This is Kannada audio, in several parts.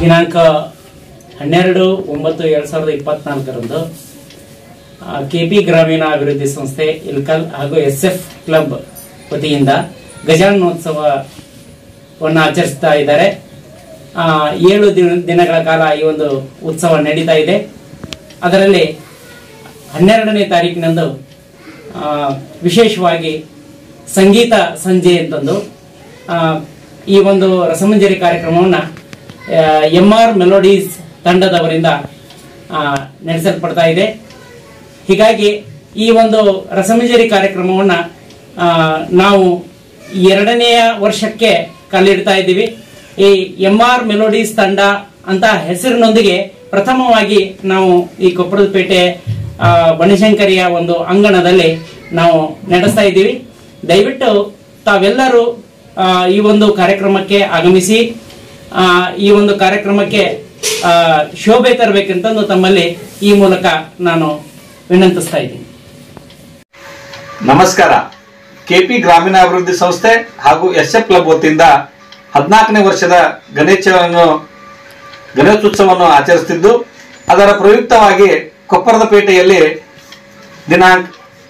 ದಿನಾಂಕ 12/9/2024 ಕೆಪಿ ಗ್ರಾಮೀಣ ಅಭಿವೃದ್ಧಿ ಸಂಸ್ಥೆ ಇಲ್ಕಲ್ ಹಾಗೂ SF ಕ್ಲಬ್ ವತಿಯಿಂದ ಗಜಾನನೋತ್ಸವವನ್ನು ಆಚರಿಸ್ತಾ ಇದ್ದಾರೆ. 7 ದಿನಗಳ ಕಾಲ ಈ ಒಂದು ಉತ್ಸವ ನಡೀತಾ ಇದೆ. ಅದರಲ್ಲಿ 12ನೇ ತಾರೀಕಿನಂದು ವಿಶೇಷವಾಗಿ ಸಂಗೀತ ಸಂಜೆ ಅಂತಂದು ಈ ಒಂದು ರಸಮಂಜರಿ ಕಾರ್ಯಕ್ರಮವನ್ನು MR ಮೆಲೋಡೀಸ್ ತಂಡದವರಿಂದ ನಡೆಸಲ್ಪಡ್ತಾ ಇದೆ. ಹೀಗಾಗಿ ಈ ಒಂದು ರಸಮಂಜರಿ ಕಾರ್ಯಕ್ರಮವನ್ನು ನಾವು 2ನೇ ವರ್ಷಕ್ಕೆ ಕಾಲಿಡ್ತಾ ಇದ್ದೀವಿ. ಈ MR ಮೆಲೋಡೀಸ್ ತಂಡ ಅಂತ ಹೆಸರಿನೊಂದಿಗೆ ಪ್ರಥಮವಾಗಿ ನಾವು ಈ ಕೊಪ್ಪಳಪೇಟೆ ಬನಶಂಕರಿಯ ಒಂದು ಅಂಗಣದಲ್ಲಿ ನಾವು ನಡೆಸ್ತಾ ಇದ್ದೀವಿ. ದಯವಿಟ್ಟು ತಾವೆಲ್ಲರೂ ಈ ಒಂದು ಕಾರ್ಯಕ್ರಮಕ್ಕೆ ಆಗಮಿಸಿ ಈ ಒಂದು ಕಾರ್ಯಕ್ರಮಕ್ಕೆ ಶೋಭೆ ತರಬೇಕಂತಂದು ತಮ್ಮಲ್ಲಿ ಈ ಮೂಲಕ ನಾನು ವಿನಂತಿಸ್ತಾ ಇದ್ದೀನಿ. ನಮಸ್ಕಾರ. ಕೆಪಿ ಗ್ರಾಮೀಣಾಭಿವೃದ್ಧಿ ಸಂಸ್ಥೆ ಹಾಗೂ SF ಕ್ಲಬ್ ವತಿಯಿಂದ 14ನೇ ವರ್ಷದ ಗಣೇಶೋತ್ಸವವನ್ನು ಆಚರಿಸುತ್ತಿದ್ದು, ಅದರ ಪ್ರಯುಕ್ತವಾಗಿ ಕೊಪ್ಪರದಪೇಟೆಯಲ್ಲಿ ದಿನಾಂಕ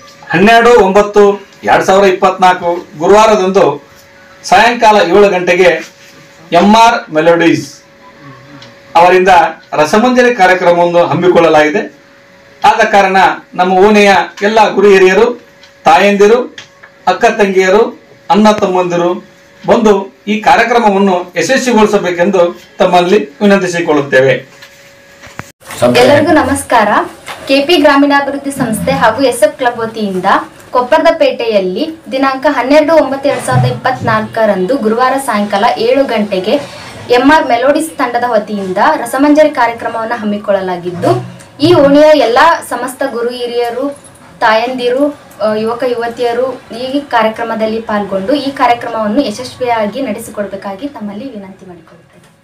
12/9/2024 ಗುರುವಾರದಂದು ಸಾಯಂಕಾಲ 7 ಗಂಟೆಗೆ MR ಮೆಲೋಡೀಸ್ ಅವರಿಂದ ರಸಮಂಜರಿ ಕಾರ್ಯಕ್ರಮವನ್ನು ಹಮ್ಮಿಕೊಳ್ಳಲಾಗಿದೆ. ಆದ ಕಾರಣ ನಮ್ಮ ಓಣೆಯ ಎಲ್ಲ ಗುರು ಹಿರಿಯರು, ತಾಯಂದಿರು, ಅಕ್ಕ ತಂಗಿಯರು, ಅಣ್ಣ ತಮ್ಮಂದಿರು ಬಂದು ಈ ಕಾರ್ಯಕ್ರಮವನ್ನು ಯಶಸ್ವಿಗೊಳಿಸಬೇಕೆಂದು ತಮ್ಮಲ್ಲಿ ವಿನಂತಿಸಿಕೊಳ್ಳುತ್ತೇವೆ. ಎಲ್ಲರಿಗೂ ನಮಸ್ಕಾರ. ಕೆಪಿ ಗ್ರಾಮೀಣಾಭಿವೃದ್ಧಿ ಸಂಸ್ಥೆ ಹಾಗೂ SF ಕ್ಲಬ್ ವತಿಯಿಂದ ಕೊಪ್ಪರದಪೇಟೆಯಲ್ಲಿ ದಿನಾಂಕ 12/9/2024 ಗುರುವಾರ ಸಾಯಂಕಾಲ 7 ಗಂಟೆಗೆ MR ಮೆಲೋಡೀಸ್ ತಂಡದ ವತಿಯಿಂದ ರಸಮಂಜರಿ ಕಾರ್ಯಕ್ರಮವನ್ನು ಹಮ್ಮಿಕೊಳ್ಳಲಾಗಿದ್ದು, ಈ ಓಣಿಯ ಎಲ್ಲ ಸಮಸ್ತ ಗುರು ಹಿರಿಯರು, ತಾಯಂದಿರು, ಯುವಕ ಯುವತಿಯರು ಈ ಕಾರ್ಯಕ್ರಮದಲ್ಲಿ ಪಾಲ್ಗೊಂಡು ಈ ಕಾರ್ಯಕ್ರಮವನ್ನು ಯಶಸ್ವಿಯಾಗಿ ನಡೆಸಿಕೊಡಬೇಕಾಗಿ ತಮ್ಮಲ್ಲಿ ವಿನಂತಿ ಮಾಡಿಕೊಳ್ಳುತ್ತೇವೆ.